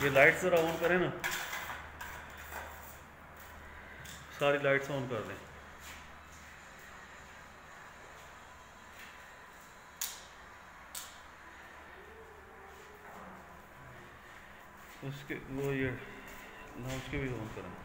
ये लाइट्स ज़रा ऑन करें ना, सारी लाइट्स ऑन कर दें। उसके वो ये ना उसके भी ऑन करें।